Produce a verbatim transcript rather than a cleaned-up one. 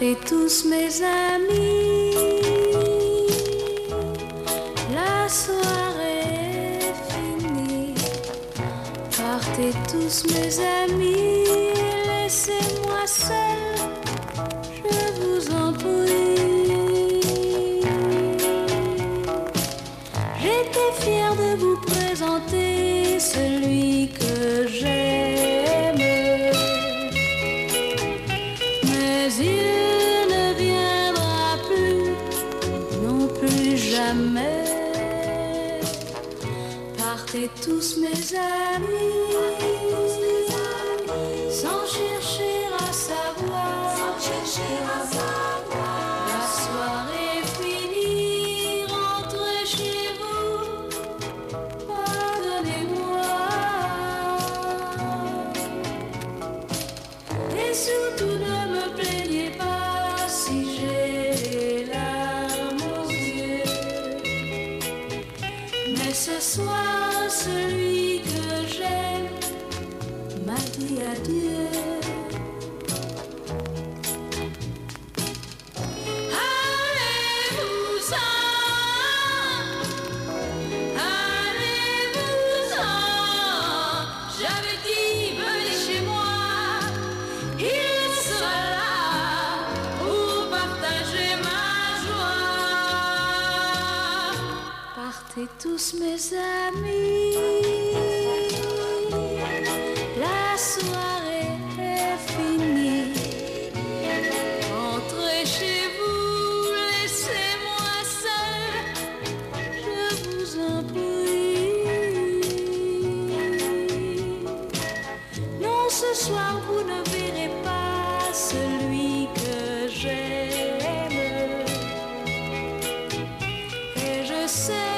Partez tous mes amis, la soirée est finie. Partez tous mes amis, laissez-moi seul, je vous en prie. J'étais fière de vous présenter celui que j'aime, mais il ne viendra plus, non plus jamais. Partez tous mes amis, sans chercher à savoir, la soirée est finie, rentrez chez vous, pardonnez-moi. Et surtout ne me plaignez pas si j'ai les larmes aux yeux, mais ce soir celui que j'aime m'a dit adieu. Partez tous mes amis, la soirée est finie. Entrez chez vous, laissez-moi seul, je vous en prie. Non, ce soir vous ne verrez pas celui que j'aime, et je sais